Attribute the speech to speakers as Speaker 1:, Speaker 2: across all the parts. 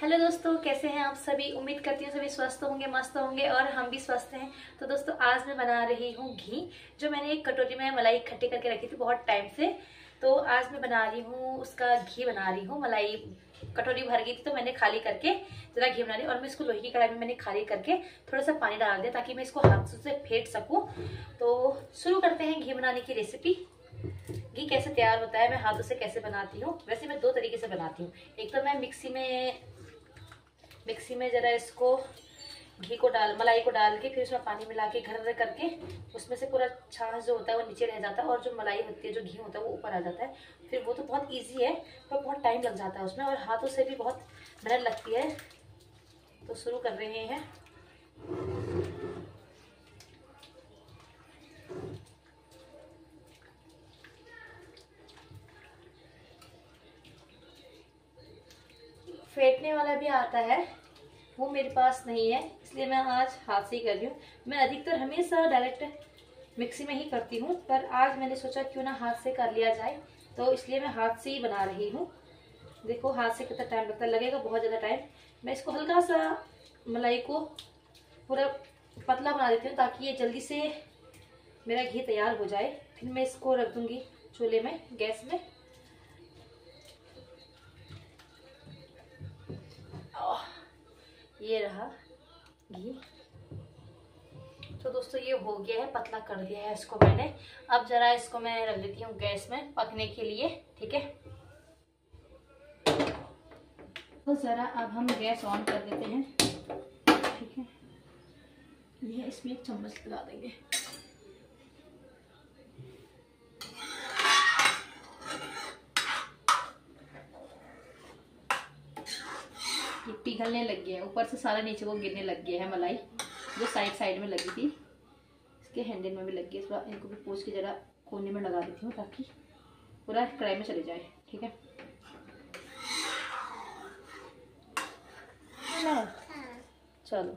Speaker 1: Hello दोस्तों, कैसे हैं आप सभी। उम्मीद करती हूँ सभी स्वस्थ होंगे, मस्त होंगे और हम भी स्वस्थ हैं। तो दोस्तों आज मैं बना रही हूँ घी, जो मैंने एक कटोरी में मलाई इकट्ठी करके रखी थी बहुत टाइम से। तो आज मैं बना रही हूँ उसका घी बना रही हूँ। मलाई कटोरी भर गई थी तो मैंने खाली करके जरा घी बना रही हूँ। और मैं इसको लोहे की कढ़ाई में मैंने खाली करके थोड़ा सा पानी डाल दिया ताकि मैं इसको हाथ से फेंट सकूँ। तो शुरू करते हैं घी बनाने की रेसिपी। घी कैसे तैयार होता है, मैं हाथों से कैसे बनाती हूँ। वैसे मैं दो तरीके से बनाती हूँ। एक तो मैं मिक्सी में जरा इसको घी को मलाई को डाल के फिर उसमें पानी मिला के घर करके उसमें से पूरा छाछ जो होता है वो नीचे रह जाता है और जो मलाई होती है, जो घी होता है वो ऊपर आ जाता है। फिर वो तो बहुत इजी है पर बहुत टाइम लग जाता है उसमें और हाथों से भी बहुत मेहनत लगती है। तो शुरू कर रहे हैं। फेंटने वाला भी आता है, वो मेरे पास नहीं है, इसलिए मैं आज हाथ से ही कर रही हूँ। मैं अधिकतर हमेशा डायरेक्ट मिक्सी में ही करती हूँ, पर आज मैंने सोचा क्यों ना हाथ से कर लिया जाए, तो इसलिए मैं हाथ से ही बना रही हूँ। देखो हाथ से कितना टाइम लगता है, लगेगा बहुत ज़्यादा टाइम। मैं इसको हल्का सा मलाई को पूरा पतला बना देती हूँ ताकि ये जल्दी से मेरा घी तैयार हो जाए। फिर मैं इसको रख दूँगी चूल्हे में, गैस में। ये रहा घी। तो दोस्तों ये हो गया है, पतला कर दिया है इसको मैंने। अब जरा इसको मैं रख देती हूँ गैस में पकने के लिए, ठीक है। तो जरा अब हम गैस ऑन कर देते हैं, ठीक है। ये इसमें एक चम्मच लगा देंगे। ये पिघलने लग गया है, ऊपर से सारा नीचे को गिरने लग गया है मलाई, जो साइड में लगी थी। इसके हैंडल में भी लग गई, थोड़ा इनको भी पोंछ के जरा कोने में लगा देती हूँ ताकि पूरा कढ़ाई में चले जाए, ठीक है। चलो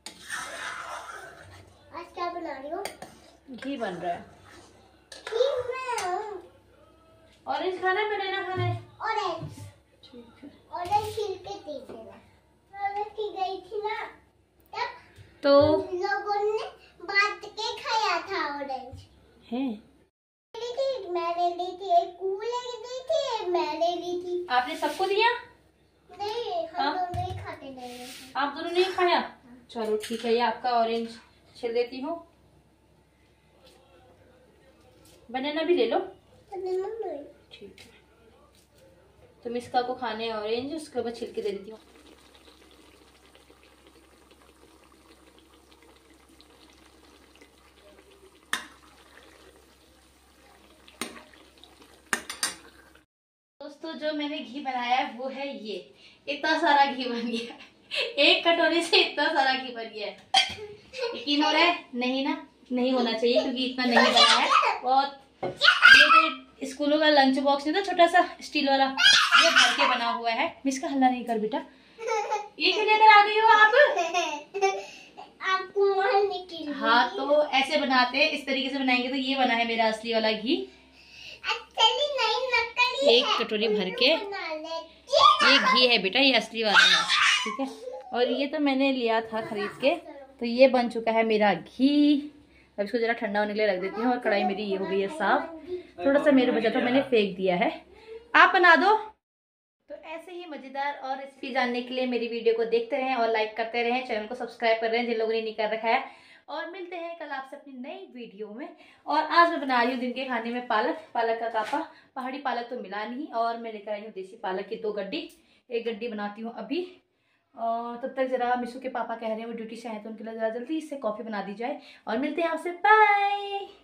Speaker 2: आज क्या बना रही हो?
Speaker 1: घी बन रहा है। ऑरेंज खाना है, बनाना खाना है?
Speaker 2: ऑरेंज।
Speaker 1: ठीक है।
Speaker 2: ऑरेंज छिलके दे देना। की गई थी ना तब,
Speaker 1: तो
Speaker 2: लोगों ने बांट के खाया था ऑरेंज
Speaker 1: है।
Speaker 2: मैंने ली थी, एक कूले दी थी, एक मैंने ली थी।
Speaker 1: आपने सबको दिया?
Speaker 2: नहीं, हम दोनों ही खाते नहीं।
Speaker 1: आप दोनों नहीं खाया? चलो ठीक है, ये आपका ऑरेंज छिल देती हूँ। बनाना भी ले लो, ठीक है। तो मिस्का को खाने ऑरेंज, उसके बाद छिलके दे देती हूँ। दोस्तों जो मैंने घी बनाया है वो है ये। इतना सारा घी बन गया है, एक कटोरी से इतना सारा घी बन गया है। यकीन हो रहा है? नहीं ना, नहीं होना चाहिए क्योंकि इतना नहीं बना है। बहुत ये स्कूलों का लंच बॉक्स नहीं था छोटा सा स्टील वाला, ये भर के बना हुआ है। इसका हल्ला नहीं कर बेटा। ये क्यों लेकर आ गई हो आप?
Speaker 2: आपको मारने के लिए।
Speaker 1: हाँ तो ऐसे बनाते हैं, इस तरीके से बनाएंगे। तो ये बना है मेरा असली वाला घी, एक कटोरी भर के। ये घी है बेटा, ये असली वाला है, ठीक है। और ये तो मैंने लिया था खरीद के। तो ये बन चुका है मेरा घी। अब इसको जरा ठंडा होने के लिए रख देती हूँ। और कढ़ाई मेरी ये हो गई है साफ, थोड़ा सा मेरे बचा था मैंने फेंक दिया है। आप बना दो। तो ऐसे ही मजेदार और रेसिपी जानने के लिए मेरी वीडियो को देखते रहें और लाइक करते रहें। चैनल को सब्सक्राइब कर रहे हैं जिन लोगों ने नहीं कर रखा है। और मिलते हैं कल आपसे अपनी नई वीडियो में। और आज मैं बना रही हूँ दिन के खाने में पालक का कापा। पहाड़ी पालक तो मिला नहीं और मैं लेकर आई हूँ देसी पालक की 2 गड्डी। एक गड्डी बनाती हूँ अभी। और तब तक जरा मिशू के पापा कह रहे हैं वो ड्यूटी से आए तो उनके लिए जरा जल्दी इससे कॉफ़ी बना दी जाए। और मिलते हैं आपसे, बाय।